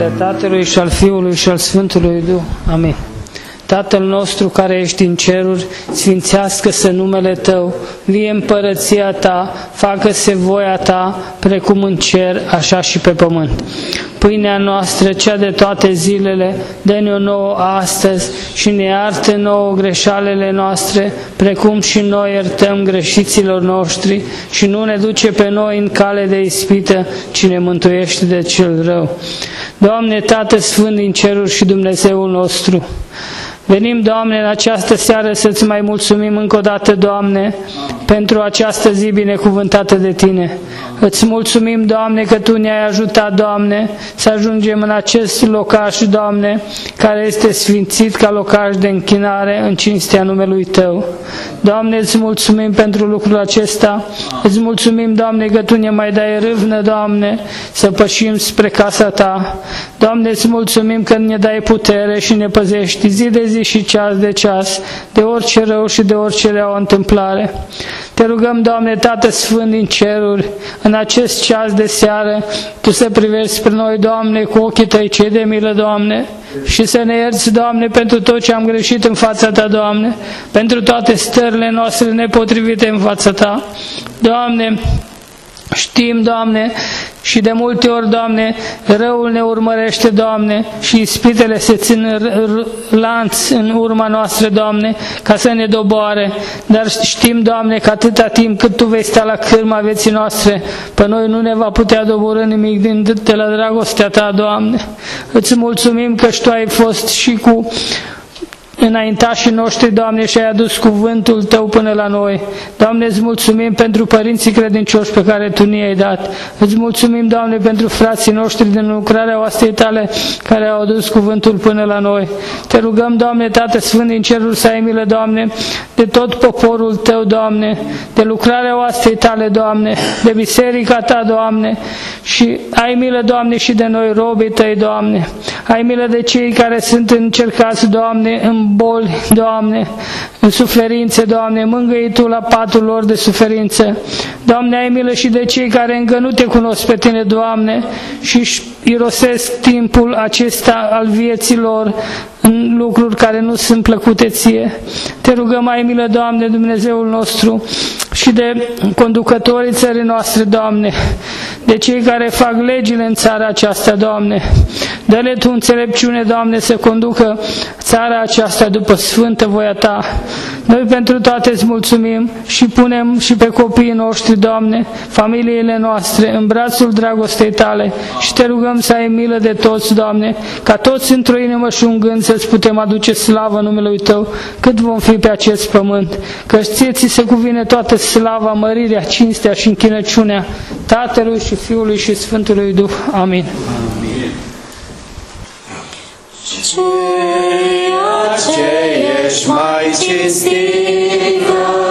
numele Tatălui și al Fiului și al Sfântului Duh. Amin. Tatăl nostru care ești în ceruri, sfințească-se numele Tău, vie împărăția Ta, facă-se voia Ta, precum în cer, așa și pe pământ. Pâinea noastră, cea de toate zilele, dă-ne-o nouă astăzi și ne iartă nouă greșalele noastre, precum și noi iertăm greșiților noștri, și nu ne duce pe noi în cale de ispită, ci ne mântuiește de cel rău. Doamne, Tată Sfânt din ceruri și Dumnezeul nostru, venim, Doamne, în această seară să-Ți mai mulțumim încă o dată, Doamne, pentru această zi binecuvântată de Tine. Îți mulțumim, Doamne, că Tu ne-ai ajutat, Doamne, să ajungem în acest locaș, Doamne, care este sfințit ca locaș de închinare în cinstea numelui Tău. Doamne, îți mulțumim pentru lucrul acesta. Îți mulțumim, Doamne, că Tu ne mai dai râvnă, Doamne, să pășim spre casa Ta. Doamne, îți mulțumim că ne dai putere și ne păzești zi de zi și ceas de ceas, de orice rău și de orice rea o întâmplare. Te rugăm, Doamne, Tată Sfânt din ceruri, în acest ceas de seară, Tu să privești spre noi, Doamne, cu ochii Tăi cei de milă, Doamne, și să ne ierți, Doamne, pentru tot ce am greșit în fața Ta, Doamne, pentru toate stările noastre nepotrivite în fața Ta. Doamne, știm, Doamne, și de multe ori, Doamne, răul ne urmărește, Doamne, și ispitele se țin lanț în urma noastră, Doamne, ca să ne doboare. Dar știm, Doamne, că atâta timp cât Tu vei sta la cârma vieții noastre, pe noi nu ne va putea doborî nimic de la dragostea Ta, Doamne. Îți mulțumim că Tu ai fost și cu înaintașii noștri, Doamne, și ai adus cuvântul Tău până la noi. Doamne, îți mulțumim pentru părinții credincioși pe care Tu ne-ai dat. Îți mulțumim, Doamne, pentru frații noștri din lucrarea oastei Tale care au adus cuvântul până la noi. Te rugăm, Doamne, Tată Sfânt din cerul, să ai milă, Doamne, de tot poporul Tău, Doamne, de lucrarea oastei Tale, Doamne, de biserica Ta, Doamne, și ai milă, Doamne, și de noi, robii Tăi, Doamne. Ai milă de cei care sunt încercați, Doamne, în boli, Doamne, în suferințe, Doamne, mângâie Tu la patul lor de suferință. Doamne, ai milă și de cei care încă nu Te cunosc pe Tine, Doamne, și își irosesc timpul acesta al vieții lor în lucruri care nu sunt plăcute Ție. Te rugăm, ai milă, Doamne, Dumnezeul nostru, și de conducătorii țării noastre, Doamne, de cei care fac legile în țara aceasta, Doamne. Dă-le Tu înțelepciune, Doamne, să conducă țara aceasta după sfântă voia Ta. Noi pentru toate îți mulțumim și punem și pe copiii noștri, Doamne, familiile noastre, în brațul dragostei Tale, și Te rugăm să ai milă de toți, Doamne, ca toți într-o inimă și un gând să-ți putem aduce slavă numelui Tău, cât vom fi pe acest pământ. Că Ție Ți se cuvine toată slava, mărirea, cinstea și închinăciunea Tatălui și Fiului și Sfântului Duh. Amin. Ceea ce ești mai cinstit